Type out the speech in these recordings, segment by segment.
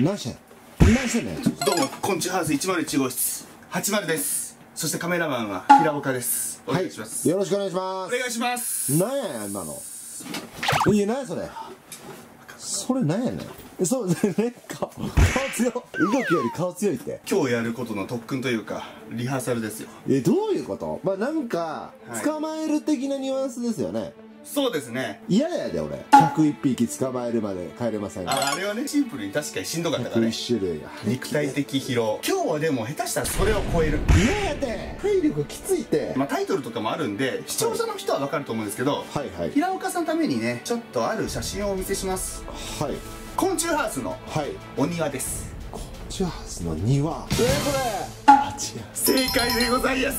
何してんねん。 どうも昆虫ハウス101号室80です。そしてカメラマンは平岡です。お願いします。 よろしくお願いします。 お願いします。 なんや今の。いや、何やそれ。それなんやねん。そうね、顔強い。動きより顔強いって。 今日やることの特訓というかリハーサルですよ。 どういうこと？まあなんか捕まえる的なニュアンスですよね。 そうですね。 嫌やで俺。101匹捕まえるまで帰れません。 あれはね、シンプルに確かにしんどかったからね。 101種類が肉体的疲労。今日はでも下手したらそれを超える。 嫌やで。体力きついて。 まあタイトルとかもあるんで視聴者の人は分かると思うんですけど、 はいはい。 平岡さんのためにね、ちょっとある写真をお見せします。 はい。 昆虫ハウスのはいお庭です。 昆虫ハウスの庭。これ。 正解でございます。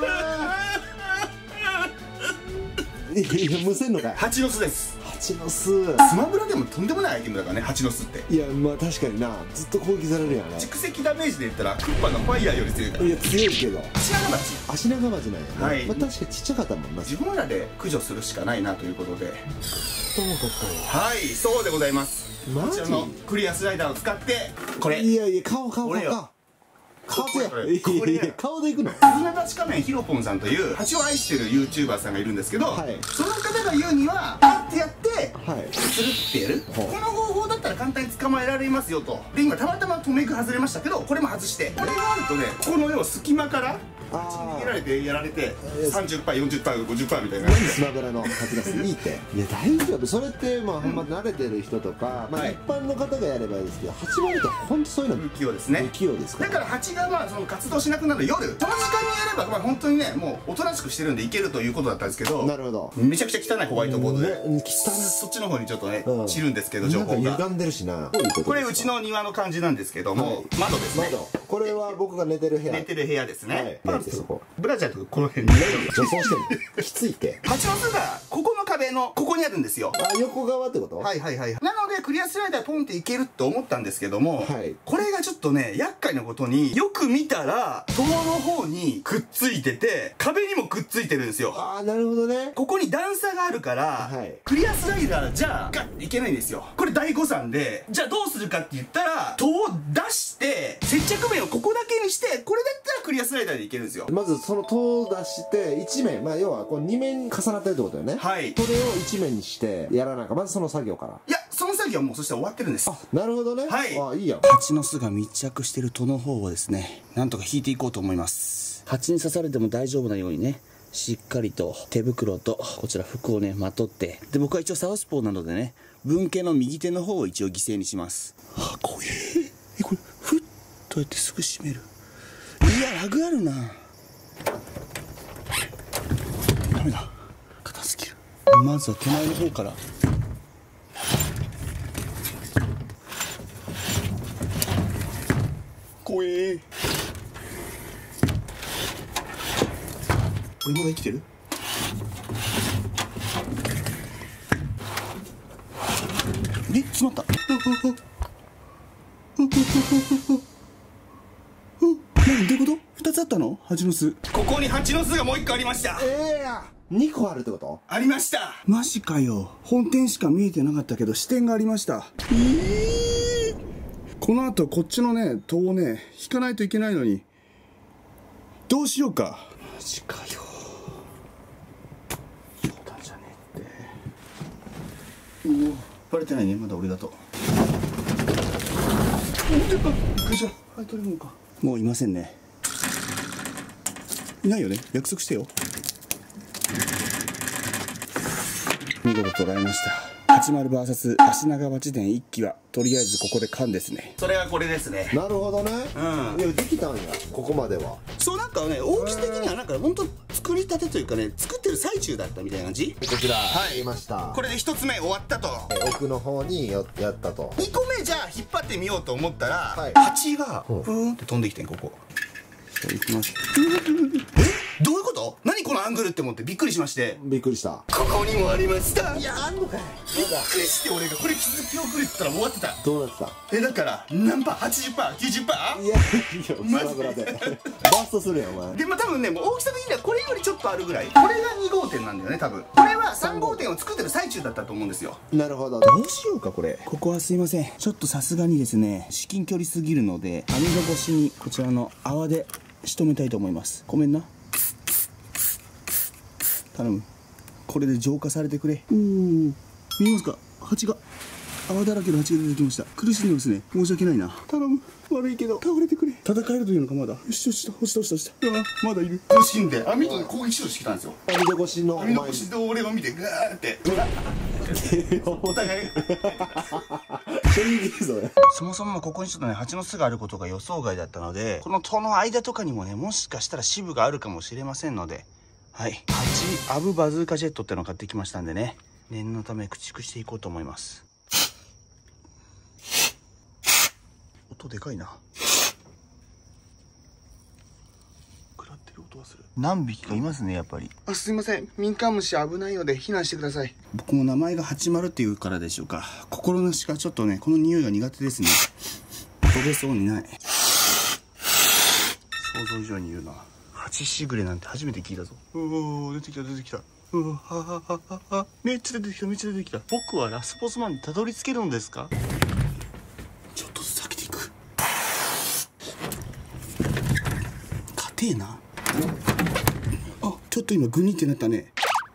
いや、むせんのかい。 蜂の巣です。 蜂の巣。 スマブラでもとんでもないアイテムだからね、蜂の巣って。 いや、まあ確かにな、ずっと攻撃されるやんね。 蓄積ダメージで言ったらクッパのファイヤーより強いから。 いや、強いけど足長町。 足長町なんやね。 はい、 まあ確かちっちゃかったもんな。 自分らで駆除するしかないなということで。 そうかったはい、そうでございます。 マジ？ こちらのクリアスライダーを使ってこれ。 いやいや、顔強い。顔でいくの。 スズメバチ仮面ヒロポンさんという蜂を愛してる YouTuber さんがいるんですけど、 はい、 その方が言うにはパッてやってはいスルッてやる、この方法だったら簡単に捕まえられますよと。で今たまたまトメイク外れましたけど、これも外して、これがあるとね、この要は隙間から逃げられてやられて 30%、40%、50% みたいな。 スマブラの蜂がいいって。いや大丈夫。それってまあほんま慣れてる人とか、まあ一般の方がやればいいですけど、蜂割りって本当そういうの不器用ですね。 不器用ですかだから蜂がまあその活動しなくなる夜、その時間にやればまあ本当にね、もうおとなしくしてるんでいけるということだったんですけど、 なるほど。 めちゃくちゃ汚いホワイトボードで汚い。 そっちの方にちょっとね散るんですけど、情報が歪んでるしな。 これうちの庭の感じなんですけども、窓ですね。 これは僕が寝てる部屋。 寝てる部屋ですね。 そブラジャーとかこの辺に女装してる。きついって。 蜂の巣がここの壁のここにあるんですよ。 あ、横側ってこと？ はいはいはい。なのでクリアスライダーポンっていけるって思ったんですけども、これがちょっとね厄介なことに、よく見たら塔の方にくっついてて壁にもくっついてるんですよ。 ああ、なるほどね。 ここに段差があるから、クリアスライダーじゃガッていけないんですよ。これ大誤算で、じゃあどうするかって言ったら、塔を出して接着面をここだけにして、これだったらクリアスライダーでいけるんですよ。 まずその塔を出して1面、まあ要はこう2面重なってるってことだよね。 はい。 それを1面にしてやらなきゃ。まずその作業から。 いや、その作業はもうそしたら終わってるんです。 あ、なるほどね。 はい。 あ、いいやん。 蜂の巣が密着してる戸の方をですね、なんとか引いていこうと思います。蜂に刺されても大丈夫なようにね、しっかりと手袋とこちら服をねまとって、で僕は一応サウスポーなのでね、分家の右手の方を一応犠牲にします。あ、怖え。これふっとやってすぐ閉める。いや、ラグあるな。ダメだ、硬すぎる。まずは手前の方から。怖え。これまだ生きてる？詰まった。何、どういうこと？2つあったの？蜂の巣。ここに蜂の巣がもう1個ありました。 2個あるってこと？ありました。マジかよ。本店しか見えてなかったけど支店がありました。この後こっちのね戸をね引かないといけないのに、どうしようか。マジかよ。冗談じゃねえって。バレてないね、まだ俺だと。はい、取れるのか。もういませんね。いないよね、約束してよ。見事捉えました。80vs 足長町店1期はとりあえずここで完ですね。それはこれですね。 なるほどね。いや、できたんや、ここまでは。 そう、なんかね、大きさ的にはなんか本当作りたてというかね、作ってる最中だったみたいな感じ。 こちらいました。これで1つ目終わったと。 奥の方にやったと。 2個目じゃあ引っ張ってみようと思ったら、蜂がふーんって飛んできてん。ここいきます。どういうこと？何ここのアングルって思ってびっくりしまして、 びっくりした。 ここにもありました。 いや、あんのかい。 びっくりして俺がこれ気づき遅れてたら終わってた。 どうなってた？ だから何パー 80%？90%？ いや、マジでバーストするやんお前。 でも多分ね、もう大きさ的にはこれよりちょっとあるぐらい。これが2号店なんだよね多分。これは3号店を作ってる最中だったと思うんですよ。 なるほど。 どうしようかこれ。ここはすいません、ちょっとさすがにですね、至近距離すぎるので網戸越しにこちらの泡で仕留めたいと思います。ごめんな、頼む。これで浄化されてくれ。おお、見えますか？蜂が、泡だらけの蜂が出てきました。苦しんでますね。申し訳ないな。頼む。悪いけど倒れてくれ。戦えるというのか。まだ。よしよし、落ちた落ちた落ちた。あ、まだいる。苦しんで網戸に攻撃しようとしてきたんですよ。 網戸越しの網戸越しで俺を見てガーってお互いそもそもここにちょっとね、蜂の巣があることが予想外だったので、この戸の間とかにもね、もしかしたら支部があるかもしれませんので、はい、蜂アブバズーカジェットってのを買ってきましたんでね、念のため駆逐していこうと思います。音でかいな。食らってる音はする。何匹かいますね、やっぱり。あ、すいません、民間虫危ないので避難してください。僕も名前が八丸っていうからでしょうか、心なしかちょっとね、この匂いが苦手ですね。飛べそうにない。想像以上に言うな。蜂しぐれなんて初めて聞いたぞ。うお、出てきた出てきた。うわ、ははははは。めっちゃ出てきためっちゃ出てきた。僕はラスボスマンにたどり着けるんですか？ちょっとずつ避けていく。硬えな。あ、ちょっと今グニってなったね。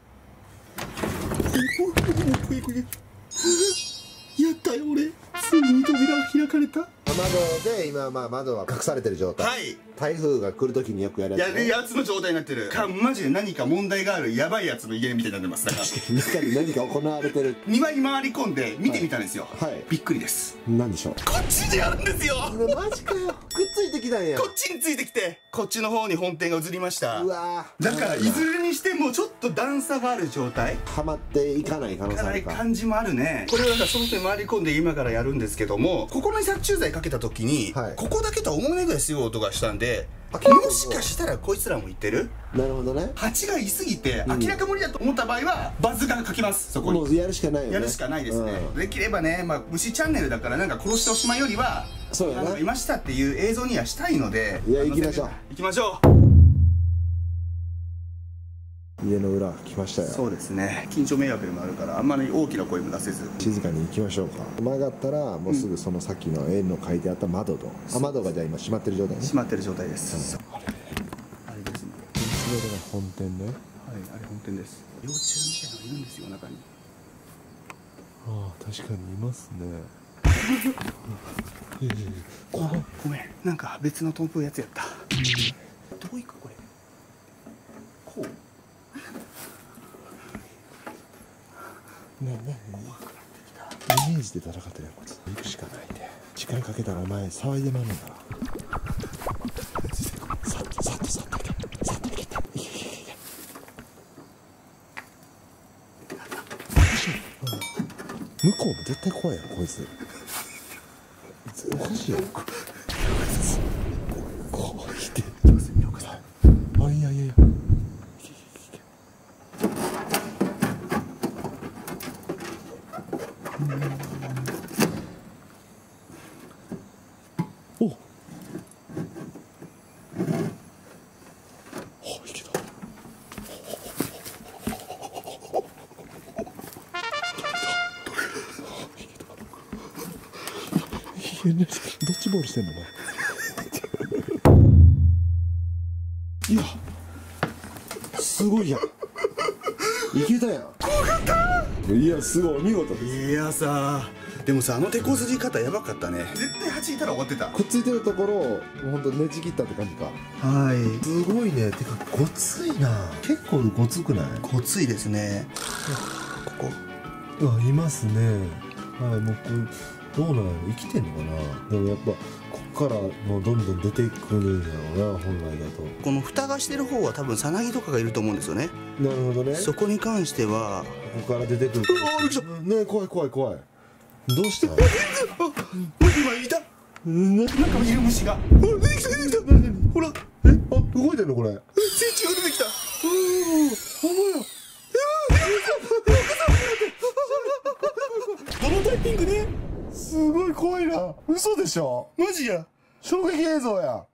やったよ俺。ついに扉が開かれた。 窓で今窓は隠されてる状態。はい。台風が来るときによくやるやつ、ね。 やるやつの状態になってる。マジで何か問題があるやばいやつの家みたいになってます。 中に何か行われてる。 庭に回り込んで見てみたんですよ。 はい。 びっくりです。 何でしょう。 こっちでやるんですよ。 マジかよ。くっついてきたんや。 こっちについてきて、こっちの方に本店が移りました。 うわ。 だからいずれにしてもちょっと段差がある状態。 はまっていかない可能性あるか。 感じもあるね。これはだからその人に回り込んで今からやるんですけども、ここに殺虫剤かけた時に、はい、ここだけとは思えないぐらい強い音がしたんで、もしかしたらこいつらも言ってる。 なるほどね。 蜂がいすぎて明らか無理だと思った場合はバズーカがかきます。そこにもうやるしかないよね。 やるしかないですね。できればね、虫チャンネルだからなんか殺しておしまいよりは、そうやな、いましたっていう映像にはしたいので、 いや、行きましょう行きましょう。 家の裏来ましたよ。 そうですね、近所迷惑でもあるからあんまり大きな声も出せず静かに行きましょうか。曲がったらもうすぐそのさっきの絵の書いてあった窓と、窓がじゃあ今閉まってる状態ね。 閉まってる状態です。あれですね、 それが本店ね。 はい、あれ本店です。幼虫みたいなのがいるんですよ、中に。 ああ、確かにいますね。 ごめん、なんか別の飛ぶやつやった。どういくこれ。こう怖くなってきた。イメージで戦ってるやつ。行くしかないんで。時間かけたらお前騒いでまんねんから。さっと来て。さっと来て。向こうも絶対怖いやろこいつ。おかしいよ。こう来て。あ、いや。お、いけた。どっちボールしてんのお前。いや、すごいやん。いけたやん。いや、すごい、お見事です。 いやさ、でもさ、あの手こずり方やばかったね。絶対蜂いたら終わってた。 くっついてるところをほんとねじ切ったって感じか。 はい、 すごいね。てかごついな。結構ごつくない？ ごついですね。ここ、 うわ、いますね。はい、もうこれどうなの？生きてんのかな。でもやっぱこっからもうどんどん出てくるんやろうな、本来だと。 この蓋がしてる方は多分さなぎとかがいると思うんですよね。 なるほどね。 そこに関してはここから出てくる。びっくりしたね。怖い。どうした？今いた。なんかいる虫が。出てきた。ほら。 動いてんのこれ。 成虫が出てきた。 どのタイミングで？ すごい怖いな。嘘でしょ？ マジや。 衝撃映像や。